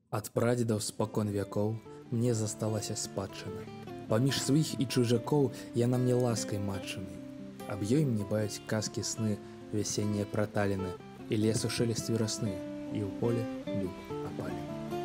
Ад прадзедаў спакон вякоў мне засталася спадчына. Паміж сваіх і чужакоў яна мне ласкай матчынай. Аб ёй мне баюць казкі сны, вясеннія праталіны, і лесу шелест верасны, і ў поле дуб апалены.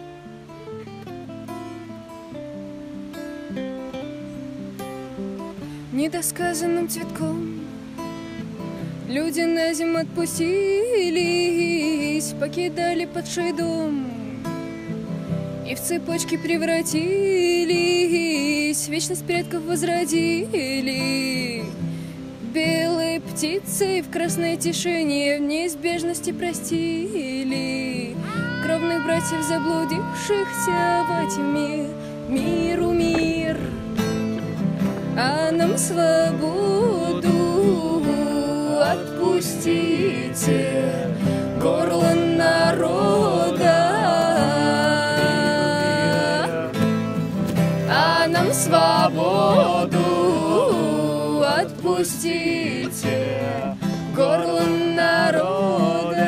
Недосказанным цветком люди на зиму отпустились, покидали падший дом и в цепочки превратились, вечность предков возродили. Белые птицы в красной тишине в неизбежности простили кровных братьев, заблудившихся во тьме. Миру мир, а нам свободу отпустите, горло народа. А нам свободу отпустите, горло народа.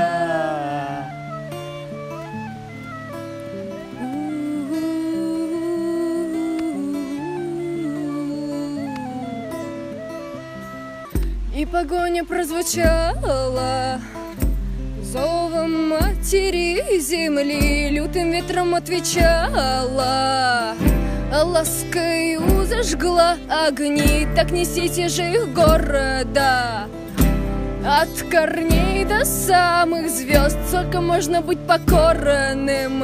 И погоня прозвучала зовом матери земли, лютым ветром отвечала, ласкою зажгла огни. Так несите же их города, от корней до самых звезд. Сколько можно быть покорным?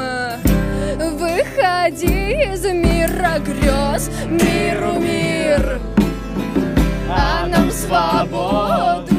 Выходи из мира грез, миру мир, а нам свободу